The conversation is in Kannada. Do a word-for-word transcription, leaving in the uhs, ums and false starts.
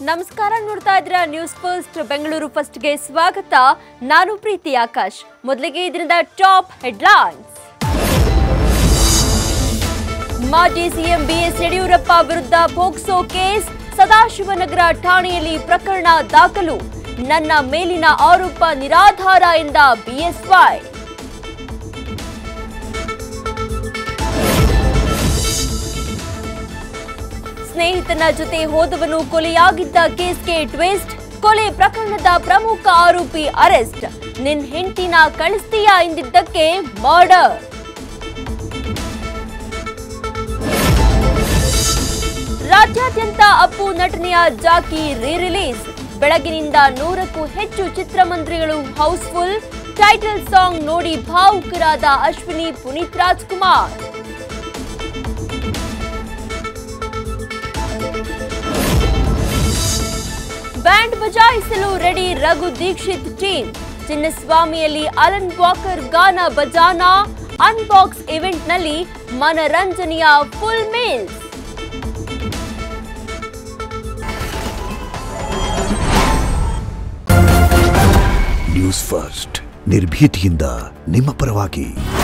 ನಮಸ್ಕಾರ, ನೋಡ್ತಾ ಇದ್ದೀರಾ ನ್ಯೂಸ್ ಫಸ್ಟ್ ಬೆಂಗಳೂರು ಫಸ್ಟ್ ಗೆ ಸ್ವಾಗತ. ನಾನು ಪ್ರೀತಿ ಆಕಾಶ್. ಮೊದಲಿಗೆ ಇದರಿಂದ ಟಾಪ್ ಹೆಡ್ಲೈನ್ಸ್. ಮಾಜಿ ಸಿಎಂ ಬಿಎಸ್ ಯಡಿಯೂರಪ್ಪ ವಿರುದ್ಧ ಪೋಕ್ಸೋ ಕೇಸ್, ಸದಾಶಿವನಗರ ಠಾಣೆಯಲ್ಲಿ ಪ್ರಕರಣ ದಾಖಲು. ನನ್ನ ಮೇಲಿನ ಆರೋಪ ನಿರಾಧಾರ ಎಂದ ಬಿಎಸ್ವೈ. ಸ್ನೇಹಿತನ ಜೊತೆ ಹೋದವನು ಕೊಲೆಯಾಗಿದ್ದ ಕೇಸ್ಗೆ ಟ್ವಿಸ್ಟ್. ಕೊಲೆ ಪ್ರಕರಣದ ಪ್ರಮುಖ ಆರೋಪಿ ಅರೆಸ್ಟ್. ನಿನ್ ಹೆಂಡತಿನ ಕಳಿಸ್ತೀಯಾ ಎಂದಿದ್ದಕ್ಕೆ ಮರ್ಡರ್. ರಾಜ್ಯಾದ್ಯಂತ ಅಪ್ಪು ನಟನೆಯ ಜಾಕಿ ರೀ ರಿಲೀಸ್. ಬೆಳಗಿನಿಂದ ನೂರಕ್ಕೂ ಹೆಚ್ಚು ಚಿತ್ರಮಂದಿರಗಳು ಹೌಸ್ಫುಲ್. ಟೈಟಲ್ ಸಾಂಗ್ ನೋಡಿ ಭಾವುಕರಾದ ಅಶ್ವಿನಿ, ಪುನೀತ್ ರಾಜ್ಕುಮಾರ್. ಬ್ಯಾಂಡ್ ಬಜಾಯಿಸಲು ರೆಡಿ ರಘು ದೀಕ್ಷಿತ್ ಟೀಮ್. ಚಿನ್ನಸ್ವಾಮಿಯಲ್ಲಿ ಅಲನ್ ವಾಕರ್ ಗಾನ ಬಜಾನ. ಅನ್ಬಾಕ್ಸ್ ಇವೆಂಟ್ನಲ್ಲಿ ಮನರಂಜನೆಯ ಫುಲ್ ಮೀಲ್ಸ್. ನ್ಯೂಸ್ ಫಸ್ಟ್, ನಿರ್ಭೀತಿಯಿಂದ ನಿಮ್ಮ ಪರವಾಗಿ.